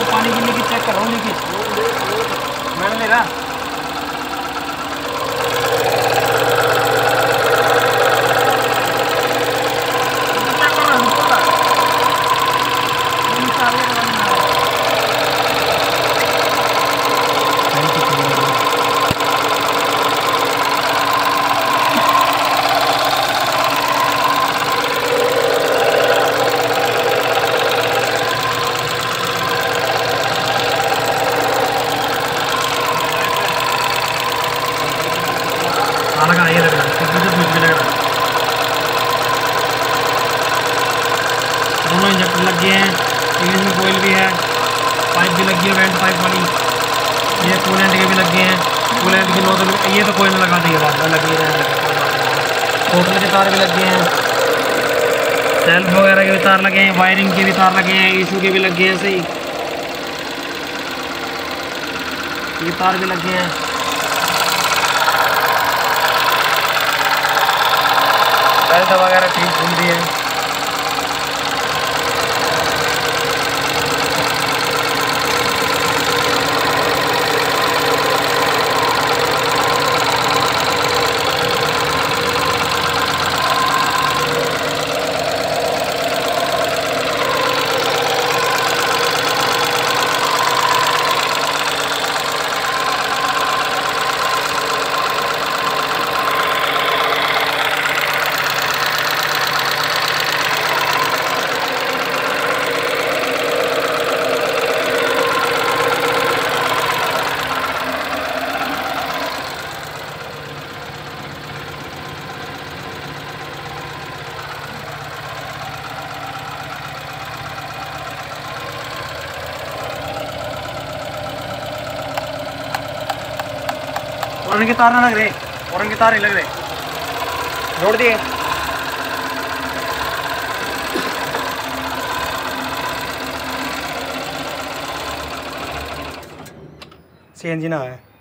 तो पानी की लीकेज चेक कर रहा हूँ। लीकेज मैंने ले रहा लगा, ये लग रहा है, लग रहा है। दोनों इंजेक्टर लग गए हैं, इंजन कोयल भी है, पाइप भी लगी है वेंट पाइप वाली। ये कूलेंट के भी लग गए हैं, कूलेंट की नोजल ये तो कोयल लगा दी है, बाद में लगी है। टोटल के तार भी लग गए हैं, सेल्फ वगैरह के भी तार लगे हैं, वायरिंग के भी तार लगे हैं, इशू के भी लग गए हैं। सही ये तार भी लग गए हैं। बेल्ट वगैरह ठीक घूम रही है। और के तार ना लग रहे, और के तार नहीं लग रहे, जोड़ दिए। सीएनजी ना है।